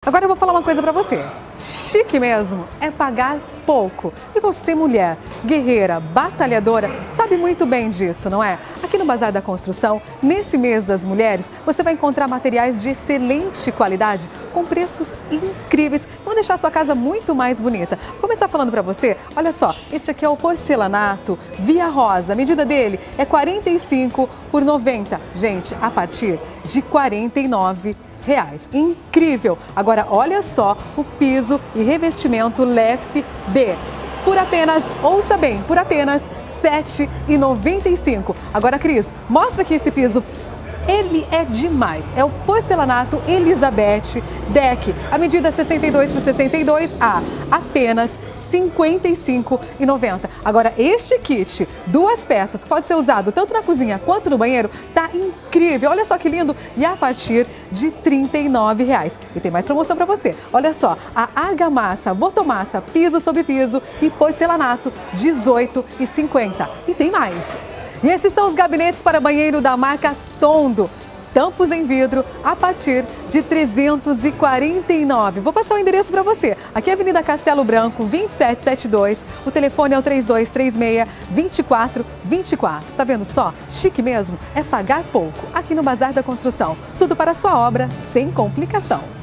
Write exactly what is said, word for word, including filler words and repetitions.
Agora eu vou falar uma coisa pra você. Chique mesmo é pagar pouco. E você, mulher, guerreira, batalhadora, sabe muito bem disso, não é? Aqui no Bazar da Construção, nesse mês das mulheres, você vai encontrar materiais de excelente qualidade, com preços incríveis, que vão deixar a sua casa muito mais bonita. Vou começar falando pra você, olha só, este aqui é o porcelanato Via Rosa. A medida dele é quarenta e cinco por noventa. Gente, a partir de quarenta e nove reais. Incrível! Agora, olha só o piso e revestimento L E F B. Por apenas, ouça bem, por apenas sete reais e noventa e cinco centavos. Agora, Cris, mostra aqui esse piso. Ele é demais. É o porcelanato Elizabeth Deck. A medida é sessenta e dois por sessenta e dois, a apenas cinquenta e cinco reais e noventa centavos. Agora, este kit, duas peças, pode ser usado tanto na cozinha quanto no banheiro, tá incrível. Olha só que lindo. E a partir de trinta e nove reais. E tem mais promoção para você. Olha só, a argamassa, votomassa, piso sobre piso e porcelanato, dezoito reais e cinquenta centavos. E tem mais. E esses são os gabinetes para banheiro da marca Tondo. Tampos em vidro a partir de trezentos e quarenta e nove reais. Vou passar o endereço para você. Aqui é Avenida Castelo Branco, vinte e sete setenta e dois. O telefone é o três dois três seis, dois quatro dois quatro. Tá vendo só? Chique mesmo é pagar pouco. Aqui no Bazar da Construção. Tudo para a sua obra sem complicação.